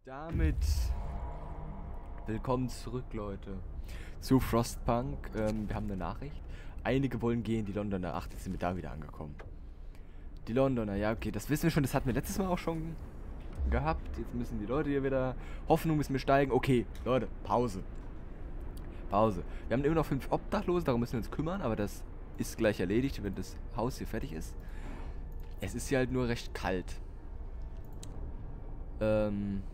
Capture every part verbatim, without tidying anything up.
Damit willkommen zurück, Leute, zu Frostpunk. Ähm, wir haben eine Nachricht. Einige wollen gehen, die Londoner. Ach, jetzt sind wir da wieder angekommen. Die Londoner, ja, okay, das wissen wir schon. Das hatten wir letztes Mal auch schon gehabt. Jetzt müssen die Leute hier wieder. Hoffnung müssen wir steigen. Okay, Leute, Pause. Pause. Wir haben immer noch fünf Obdachlose, darum müssen wir uns kümmern, aber das ist gleich erledigt, wenn das Haus hier fertig ist. Es ist hier halt nur recht kalt. Ähm.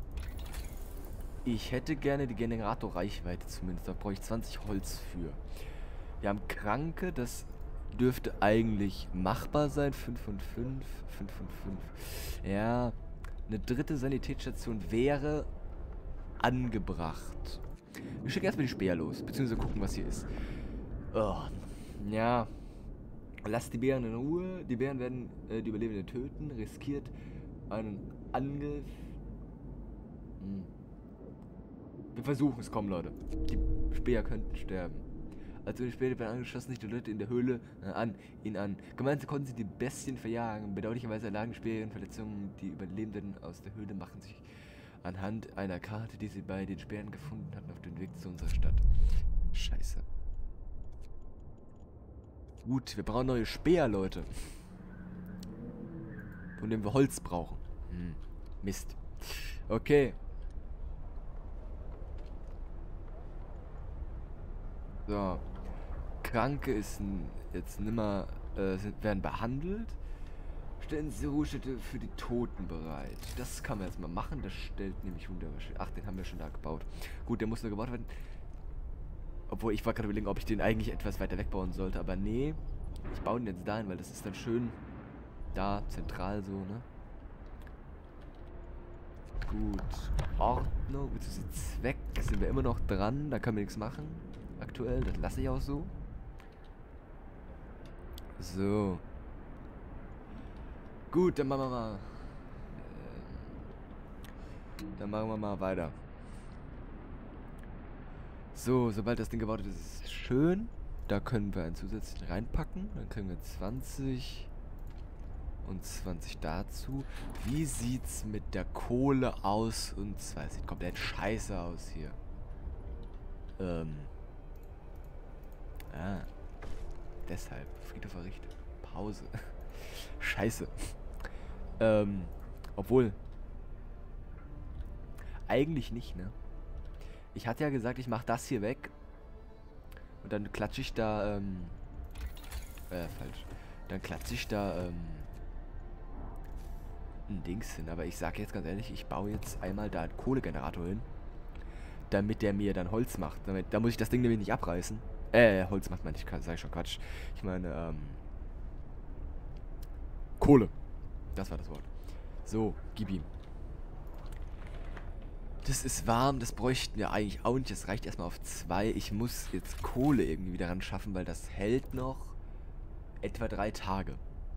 Ich hätte gerne die Generatorreichweite zumindest. Da brauche ich zwanzig Holz für. Wir haben Kranke, das dürfte eigentlich machbar sein. fünf und fünf, fünf und fünf. Ja, eine dritte Sanitätsstation wäre angebracht. Wir schicken erstmal die Speer los, beziehungsweise gucken, was hier ist. Oh, ja. Lasst die Bären in Ruhe. Die Bären werden äh, die Überlebenden töten. Riskiert einen Angriff. Hm. Wir versuchen es, komm, Leute. Die Speer könnten sterben. Also die Speer werden angeschossen, nicht die Leute in der Höhle äh, an, ihn an. Gemeinsam konnten sie die Bestien verjagen. Bedauerlicherweise erlagen die Speer ihren Verletzungen. Die Überlebenden aus der Höhle machen sich anhand einer Karte, die sie bei den Speeren gefunden hatten, auf den Weg zu unserer Stadt. Scheiße. Gut, wir brauchen neue Speer, Leute. Von dem wir Holz brauchen. Hm. Mist. Okay. So. Kranke ist jetzt nimmer, äh, sind, werden behandelt. Stellen Sie Ruhestätte für die Toten bereit. Das kann man jetzt mal machen. Das stellt nämlich Wunderwäsche. Ach, den haben wir schon da gebaut. Gut, der muss nur gebaut werden. Obwohl, ich war gerade überlegen, ob ich den eigentlich etwas weiter wegbauen sollte. Aber nee, ich baue den jetzt dahin, weil das ist dann schön da, zentral so, ne? Gut. Ordnung, beziehungsweise Zweck sind wir immer noch dran. Da können wir nichts machen. Aktuell, das lasse ich auch so. So. Gut, dann machen wir mal. Ähm, dann machen wir mal weiter. So, sobald das Ding gebaut ist, ist es schön. Da können wir einen zusätzlichen reinpacken. Dann kriegen wir zwanzig und zwanzig dazu. Wie sieht's mit der Kohle aus? Und zwar, sieht komplett scheiße aus hier. Ähm. Ah. Deshalb. Friedhof errichtet. Pause. Scheiße. Ähm. Obwohl. Eigentlich nicht, ne? Ich hatte ja gesagt, ich mache das hier weg. Und dann klatsche ich da, ähm. Äh, falsch. Dann klatsche ich da, ähm. ein Dings hin. Aber ich sage jetzt ganz ehrlich, ich baue jetzt einmal da einen Kohlegenerator hin. Damit der mir dann Holz macht. Damit, da muss ich das Ding nämlich nicht abreißen. Äh, Holz macht man nicht, sag ich schon Quatsch. Ich meine, ähm. Kohle. Das war das Wort. So, gib ihm. Das ist warm, das bräuchten wir eigentlich auch nicht. Das reicht erstmal auf zwei. Ich muss jetzt Kohle irgendwie wieder ran schaffen, weil das hält noch etwa drei Tage.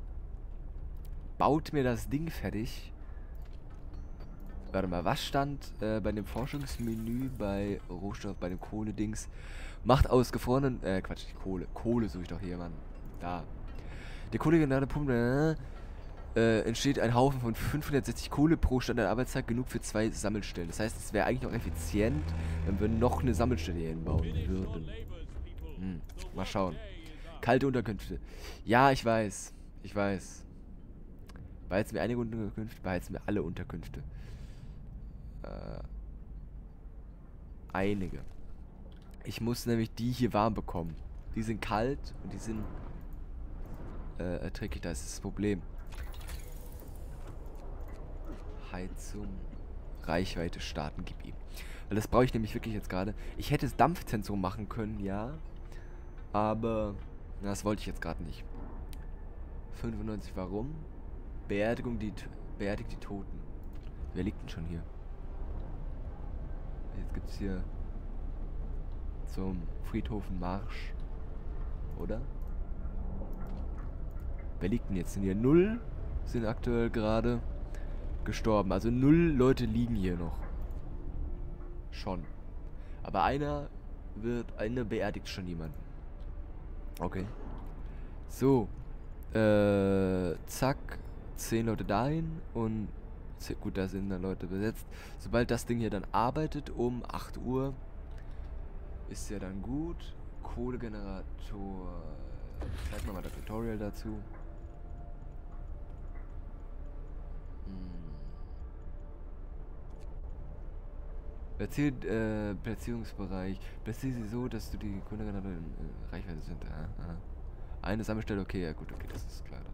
Baut mir das Ding fertig. Warte mal, was stand äh, bei dem Forschungsmenü bei Rohstoff, bei dem Kohle-Dings? Macht aus gefrorenen, äh, Quatsch, nicht Kohle. Kohle suche ich doch hier, Mann. Da. Der Kohlegeneratorpumpe, äh, entsteht ein Haufen von fünfhundertsechzig Kohle pro Standardarbeitszeit, genug für zwei Sammelstellen. Das heißt, es wäre eigentlich noch effizient, wenn wir noch eine Sammelstelle hier hinbauen würden. Hm, mal schauen. Kalte Unterkünfte. Ja, ich weiß. Ich weiß. Beheizen wir einige Unterkünfte, beheizen wir alle Unterkünfte. Äh, einige. Ich muss nämlich die hier warm bekommen. Die sind kalt und die sind äh, erträglich. Das ist das Problem. Heizung, Reichweite starten, gib ihm. Weil das brauche ich nämlich wirklich jetzt gerade. Ich hätte das Dampfzentrum machen können, ja. Aber na, das wollte ich jetzt gerade nicht. fünfundneunzig, warum? Beerdigung, die beerdigt die Toten. Wer liegt denn schon hier? Jetzt gibt es hier zum Friedhof einen Marsch. Oder? Wer liegt denn jetzt? Sind hier null? Sind aktuell gerade gestorben. Also null Leute liegen hier noch. Schon. Aber einer wird, einer beerdigt schon jemanden. Okay. So. Äh, zack. Zehn Leute dahin und Sehr gut, da sind dann Leute besetzt. Sobald das Ding hier dann arbeitet um acht Uhr, ist ja dann gut. Kohlegenerator. Ich zeig mal mal das Tutorial dazu. Hm. Platzier, äh, Platzierungsbereich. Platziere sie so, dass du die Kohlegenerator in äh, Reichweite sind. Aha, aha. Eine Sammelstelle, okay, ja gut, okay, das ist klar.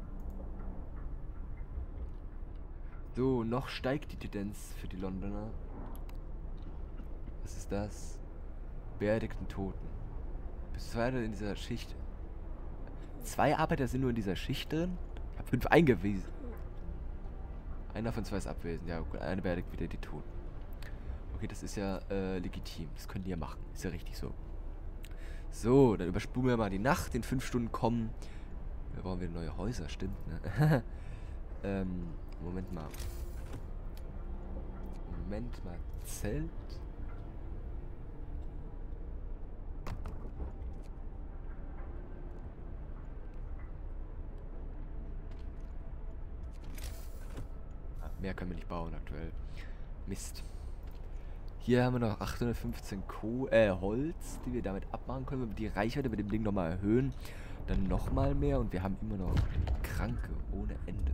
So, noch steigt die Tendenz für die Londoner. Was ist das? Beerdigten Toten. Bis zwei in dieser Schicht. Zwei Arbeiter sind nur in dieser Schicht drin? Ich habe fünf eingewiesen. Einer von zwei ist abwesend. Ja, gut, einer beerdigt wieder die Toten. Okay, das ist ja äh, legitim. Das können die ja machen. Ist ja richtig so. So, dann überspulen wir mal die Nacht. In fünf Stunden kommen. Wir brauchen wieder neue Häuser, stimmt, ne? ähm, Moment mal. Moment mal. Zelt. Mehr können wir nicht bauen aktuell. Mist. Hier haben wir noch achthundertfünfzehn Koh äh, Holz, die wir damit abmachen können. Wenn wir die Reichweite mit dem Ding nochmal erhöhen, dann nochmal mehr. Und wir haben immer noch Kranke ohne Ende.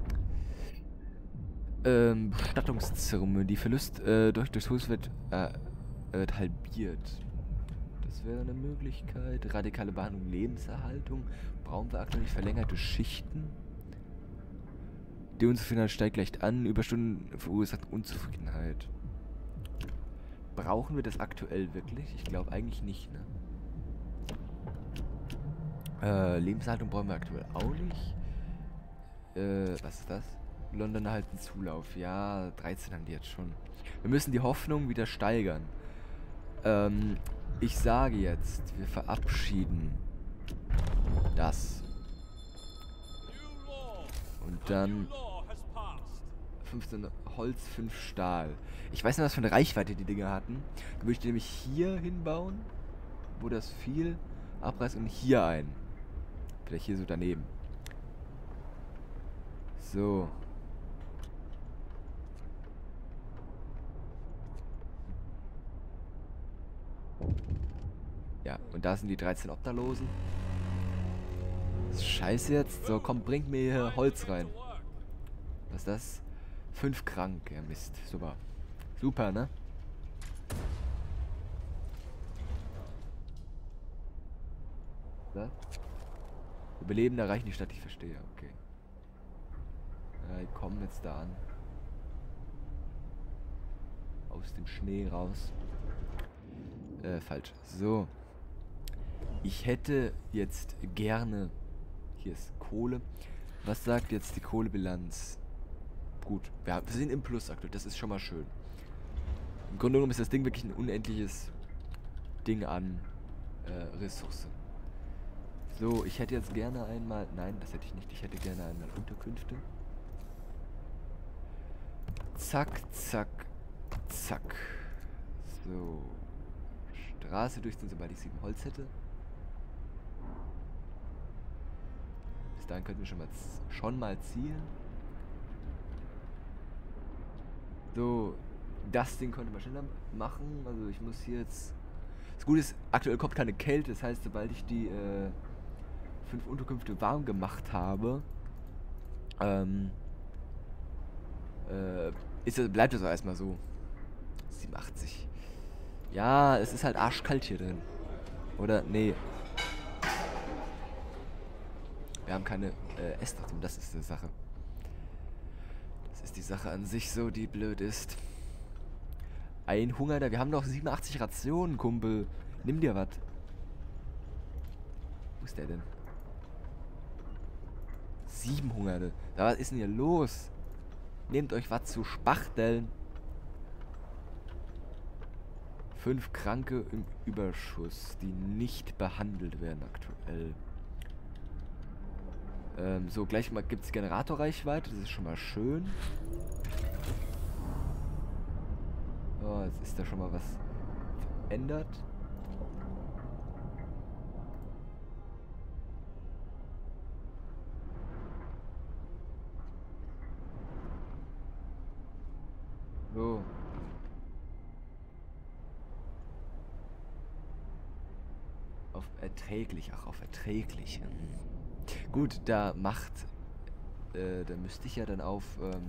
Ähm, Bestattungszeremonie. Die Verlust äh, durch durchs Haus wird, äh, wird halbiert. Das wäre eine Möglichkeit. Radikale Behandlung, Lebenserhaltung. Brauchen wir aktuell nicht verlängerte Schichten. Die Unzufriedenheit steigt leicht an. Überstunden verursacht Unzufriedenheit. Brauchen wir das aktuell wirklich? Ich glaube eigentlich nicht, ne? Äh, Lebenshaltung brauchen wir aktuell auch nicht. Äh, was ist das? London erhalten Zulauf. Ja, dreizehn haben die jetzt schon. Wir müssen die Hoffnung wieder steigern. Ähm, ich sage jetzt, wir verabschieden das. Und dann fünfzehn Holz, fünf Stahl. Ich weiß nicht, was für eine Reichweite die Dinger hatten. Da würde ich die nämlich hier hinbauen, wo das viel abreißt, und hier ein. Vielleicht hier so daneben. So. Ja, und da sind die dreizehn Obdachlosen. Das ist scheiße jetzt. So, komm, bringt mir hier Holz rein. Was ist das? Fünf krank. Ja, Mist. Super. Super, ne? Was? Überlebende erreichen die Stadt, ich verstehe. Okay. Ja, die kommen jetzt da an. Aus dem Schnee raus. Äh, falsch. So. Ich hätte jetzt gerne... Hier ist Kohle. Was sagt jetzt die Kohlebilanz? Gut, wir, wir sind im Plus aktuell. Das ist schon mal schön. Im Grunde genommen ist das Ding wirklich ein unendliches Ding an äh, Ressourcen. So, ich hätte jetzt gerne einmal... Nein, das hätte ich nicht. Ich hätte gerne einmal Unterkünfte. Zack, zack, zack. So. Straße durchziehen, sobald ich sieben Holz hätte. Bis dahin könnten wir schon mal, schon mal zielen. So, das Ding konnte man schneller machen. Also ich muss hier jetzt... Das Gute ist, aktuell kommt keine Kälte. Das heißt, sobald ich die äh, fünf Unterkünfte warm gemacht habe, ähm, äh, ist das, bleibt das auch erstmal so. siebenundachtzig. Ja, es ist halt arschkalt hier drin. Oder? Nee. Wir haben keine äh, Essdachtung, das ist die Sache. Das ist die Sache an sich so, die blöd ist. Ein Hunger da. Wir haben noch siebenundachtzig Rationen, Kumpel. Nimm dir was. Wo ist der denn? Sieben Hungerte. Da, was ist denn hier los? Nehmt euch was zu spachteln. Fünf Kranke im Überschuss, die nicht behandelt werden aktuell. Ähm, so, gleich mal gibt es Generatorreichweite. Das ist schon mal schön. Oh, jetzt ist da schon mal was verändert. Auf erträglich, ach, auf erträglich. Hm. Gut, da macht, äh, da müsste ich ja dann auf, ähm,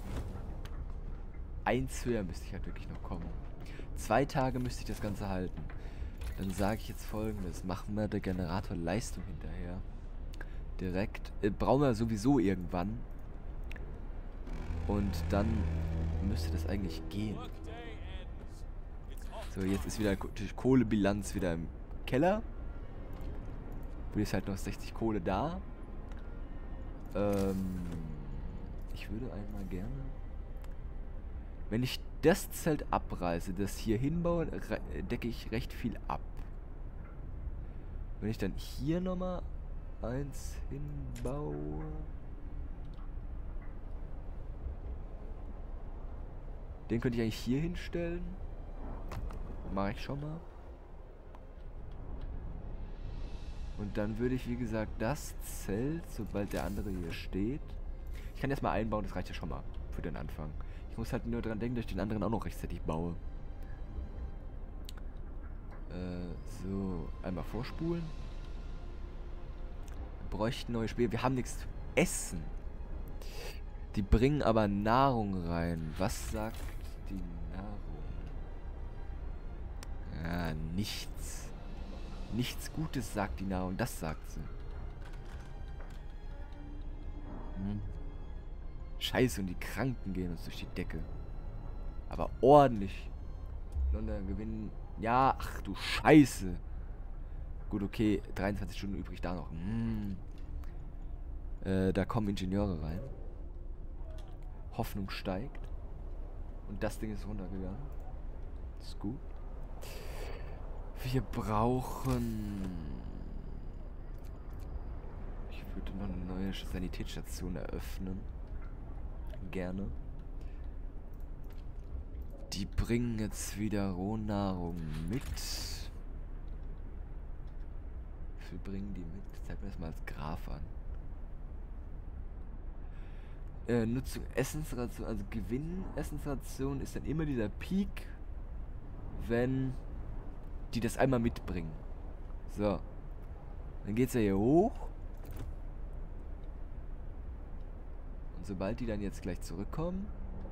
eins höher müsste ich halt wirklich noch kommen. Zwei Tage müsste ich das Ganze halten. Dann sage ich jetzt Folgendes. Machen wir der Generator Leistung hinterher. Direkt. Äh, brauchen wir sowieso irgendwann. Und dann müsste das eigentlich gehen. So, jetzt ist wieder die Kohlebilanz wieder im Keller. Wo ist halt noch sechzig Kohle da. Ähm, ich würde einmal gerne... Wenn ich das Zelt abreiße, das hier hinbaue, decke ich recht viel ab. Wenn ich dann hier nochmal eins hinbaue... Den könnte ich eigentlich hier hinstellen. Mache ich schon mal. Und dann würde ich, wie gesagt, das Zelt, sobald der andere hier steht... Ich kann erstmal einbauen, das reicht ja schon mal für den Anfang. Ich muss halt nur dran denken, dass ich den anderen auch noch rechtzeitig baue. Äh, so, einmal vorspulen. Wir bräuchten neue Spiele. Wir haben nichts zu essen. Die bringen aber Nahrung rein. Was sagt die Nahrung? Ja, nichts. Nichts Gutes sagt die Nahrung. Das sagt sie. Hm. Scheiße, und die Kranken gehen uns durch die Decke. Aber ordentlich. London gewinnen. Ja, ach du Scheiße. Gut, okay. dreiundzwanzig Stunden übrig da noch. Hm. Äh, da kommen Ingenieure rein. Hoffnung steigt. Und das Ding ist runtergegangen. Ist gut. Wir brauchen... Ich würde noch eine neue Sanitätsstation eröffnen. Gerne. Die bringen jetzt wieder Rohnahrung mit. Wie viel bringen die mit? Zeig mir das mal als Graph an. Äh, Nutzung Essensration, also Gewinn Essensration ist dann immer dieser Peak, wenn die das einmal mitbringen. So. Dann geht's ja hier hoch. Und sobald die dann jetzt gleich zurückkommen,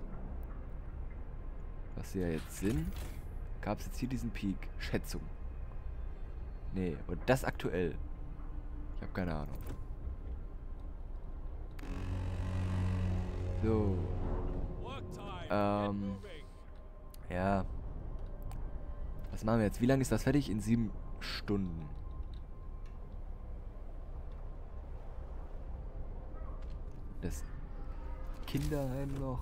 was sie ja jetzt sind, gab es jetzt hier diesen Peak. Schätzung. Nee, und das aktuell. Ich habe keine Ahnung. So. Ähm. Ja. Was machen wir jetzt? Wie lange ist das fertig? In sieben Stunden. Das Kinderheim noch.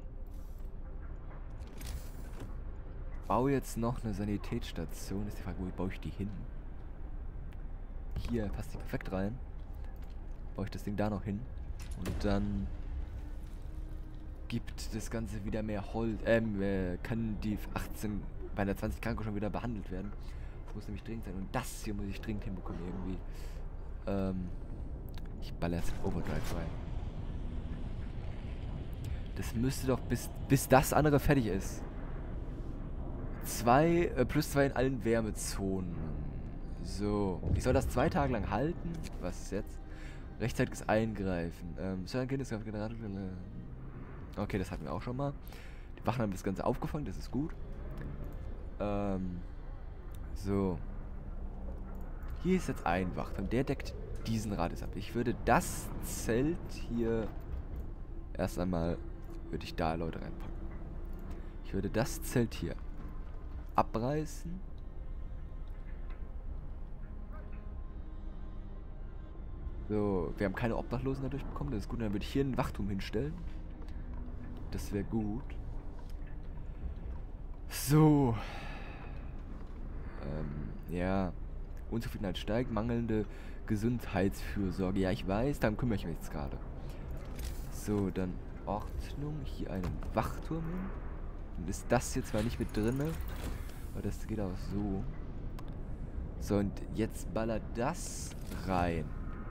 Baue jetzt noch eine Sanitätsstation. Ist die Frage, wo baue ich die hin? Hier passt die perfekt rein. Baue ich das Ding da noch hin. Und dann gibt das Ganze wieder mehr Holz. Ähm, äh, kann die achtzehn bei der zwanzig Kranke schon wieder behandelt werden. Das muss nämlich dringend sein. Und das hier muss ich dringend hinbekommen irgendwie. Ähm, ich baller jetzt Overdrive rein. Das müsste doch bis, bis das andere fertig ist. Zwei, äh, plus zwei in allen Wärmezonen. So. Ich soll das zwei Tage lang halten. Was ist jetzt? Rechtzeitiges Eingreifen. Ähm, so ein Generator. Okay, das hatten wir auch schon mal. Die Wachen haben das Ganze aufgefangen, das ist gut. Ähm, so. Hier ist jetzt ein Wachturm. Der deckt diesen Radius ab. Ich würde das Zelt hier erst einmal, würde ich da Leute reinpacken. Ich würde das Zelt hier abreißen. So, wir haben keine Obdachlosen dadurch bekommen, das ist gut. Dann würde ich hier einen Wachturm hinstellen. Das wäre gut. So. Ähm, ja. Unzufriedenheit steigt, mangelnde Gesundheitsfürsorge. Ja, ich weiß, darum kümmere ich mich jetzt gerade. So, dann Ordnung. Hier einen Wachturm hin. Dann ist das hier zwar nicht mit drinne, aber das geht auch so. So, und jetzt ballert das rein.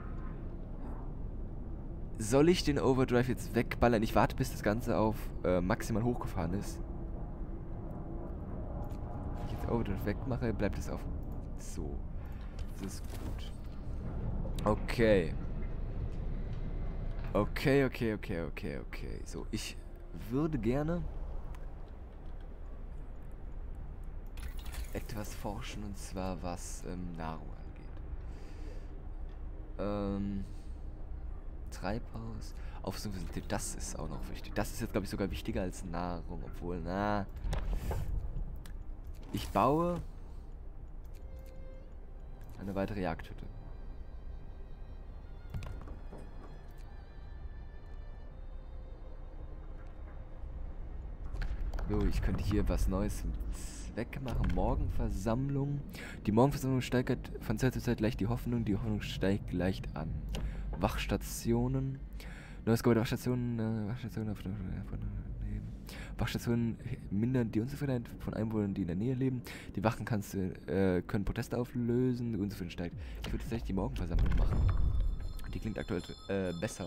Soll ich den Overdrive jetzt wegballern? Ich warte, bis das Ganze auf äh, maximal hochgefahren ist. Wenn ich jetzt Overdrive wegmache, bleibt es auf so. ist gut. Okay. Okay, okay, okay, okay, okay. So, ich würde gerne etwas forschen, und zwar was ähm, Nahrung angeht. Ähm, Treibhaus, Aufsichtsystem, das ist auch noch wichtig. Das ist jetzt, glaube ich, sogar wichtiger als Nahrung, obwohl, na... Ich baue eine weitere Jagdhütte. So, ich könnte hier was Neues zum Zweck machen. Morgenversammlung. Die Morgenversammlung steigert von Zeit zu Zeit leicht die Hoffnung. Die Hoffnung steigt leicht an. Wachstationen. Neues Gebäude, Wachstationen. Äh, Wachstationen. Wachstationen mindern die Unzufriedenheit von Einwohnern, die in der Nähe leben. Die Wachen kannst, äh, können Proteste auflösen. Die Unzufriedenheit steigt. Ich würde tatsächlich die Morgenversammlung machen. Die klingt aktuell äh, besser.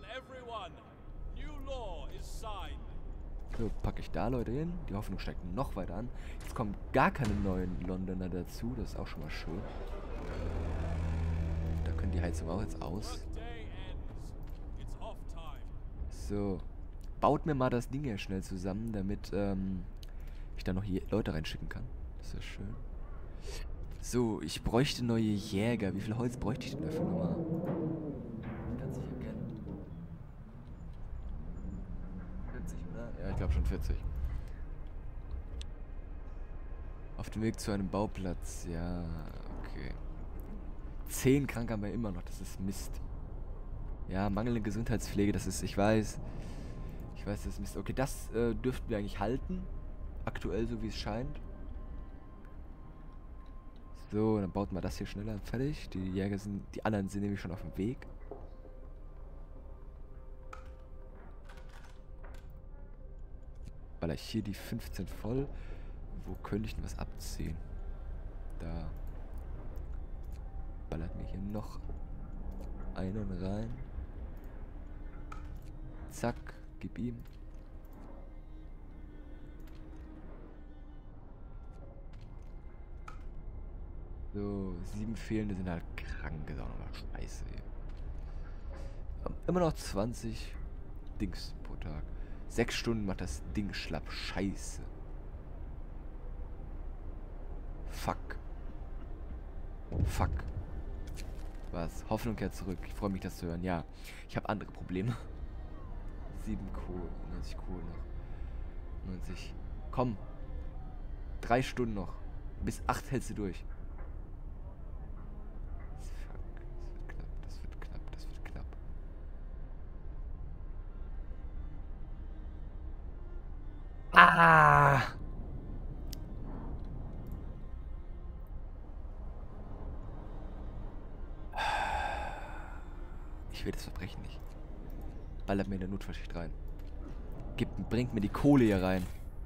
So, packe ich da Leute hin. Die Hoffnung steigt noch weiter an. Jetzt kommen gar keine neuen Londoner dazu. Das ist auch schon mal schön. Da können die Heizung auch jetzt aus. So. Baut mir mal das Ding hier schnell zusammen, damit ähm, ich da noch hier Leute reinschicken kann. Das ist schön. So, ich bräuchte neue Jäger. Wie viel Holz bräuchte ich denn dafür nochmal? Ganz sicher gerne. vierzig, oder? Ja, ich glaube schon vierzig. Auf dem Weg zu einem Bauplatz. Ja, okay. zehn krank haben wir immer noch. Das ist Mist. Ja, mangelnde Gesundheitspflege, das ist, ich weiß. Ich weiß, das ist Mist. Okay, das äh, dürften wir eigentlich halten. Aktuell, so wie es scheint. So, dann baut man das hier schneller fertig. Die Jäger sind, die anderen sind nämlich schon auf dem Weg. Baller ich hier die fünfzehn voll. Wo könnte ich denn was abziehen? Da. Ballert mir hier noch einen rein. Zack, gib ihm. So, sieben fehlende sind halt krank. Ist auch nochmal scheiße hier. Immer noch zwanzig Dings pro Tag. Sechs Stunden macht das Ding schlapp. Scheiße. Fuck. Fuck. Was? Hoffnung kehrt zurück. Ich freue mich, das zu hören. Ja, ich habe andere Probleme. sieben Kohle. neunzig Kohle noch. neunzig. Komm. Drei Stunden noch. Bis acht hältst du durch. Fuck. Das wird knapp. Das wird knapp. Das wird knapp. Ah! Ich will das Verbrechen nicht. Ballert mir in der Notfallschicht rein. Gib, bringt mir die Kohle hier rein.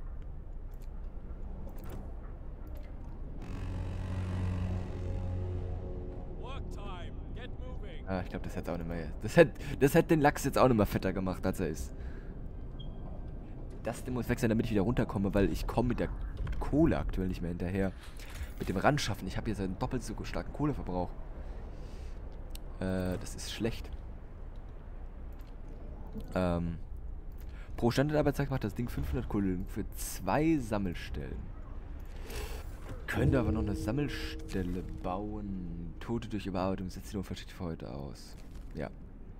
Ah, ich glaube, das hätte auch nicht mehr. Das hätte, das hätte den Lachs jetzt auch nicht mehr fetter gemacht, als er ist. Das Ding muss weg sein, damit ich wieder runterkomme, weil ich komme mit der Kohle aktuell nicht mehr hinterher. Mit dem Ranschaffen. Ich habe jetzt einen doppelt so starken Kohleverbrauch. Äh, das ist schlecht. Ähm, pro Standardarbeitstag macht das Ding fünfhundert Kohle für zwei Sammelstellen. Könnte aber noch eine Sammelstelle bauen. Tote durch Überarbeitung setzt die Notfallschicht für heute aus. Ja.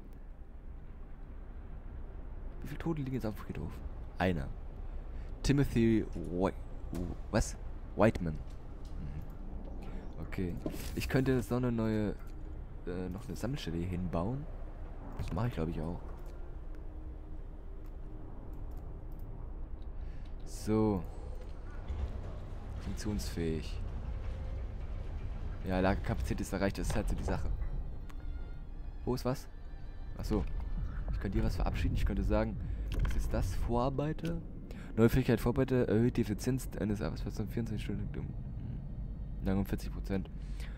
Wie viele Tote liegen jetzt auf dem Friedhof? Einer. Timothy White. Was? Whiteman. Mhm. Okay. Ich könnte jetzt noch eine neue äh, noch eine Sammelstelle hier hinbauen. Das mache ich, glaube ich, auch. So. Funktionsfähig. Ja, Lagerkapazität ist erreicht, das ist halt so die Sache. Wo ist was? Achso. Ich könnte hier was verabschieden. Ich könnte sagen, was ist das? Vorarbeiter? Neue Fähigkeit Vorarbeiter erhöht die Effizienz eines Arbeitsplatzes um vierundzwanzig Stunden. Lang um vierzig Prozent.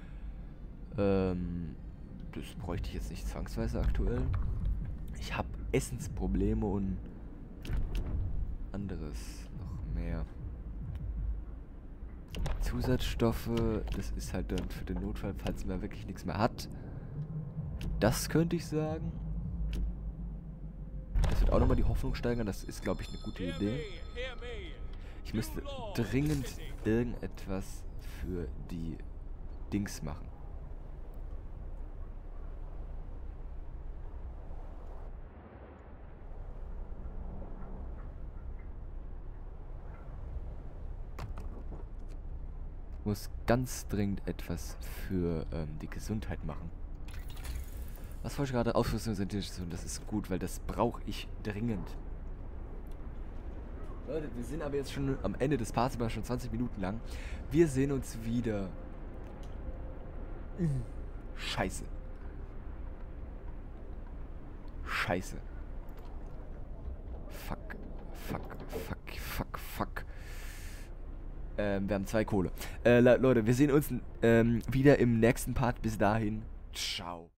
Ähm, das bräuchte ich jetzt nicht zwangsweise aktuell. Ich habe Essensprobleme und anderes noch mehr. Zusatzstoffe, das ist halt dann für den Notfall, falls man wirklich nichts mehr hat. Das könnte ich sagen. Das wird auch nochmal die Hoffnung steigern. Das ist, glaube ich, eine gute Idee. Ich müsste dringend irgendetwas für die Dings machen. Ich muss ganz dringend etwas für ähm, die Gesundheit machen. Was wollte ich gerade? Ausrüstungsintention, das ist gut, weil das brauche ich dringend. Leute, wir sind aber jetzt schon am Ende des Parts, schon zwanzig Minuten lang. Wir sehen uns wieder. Scheiße. Scheiße. Fuck. Fuck. Fuck. Fuck. Fuck. Ähm, wir haben zwei Kohle. Äh, Leute, wir sehen uns ähm, wieder im nächsten Part. Bis dahin. Ciao.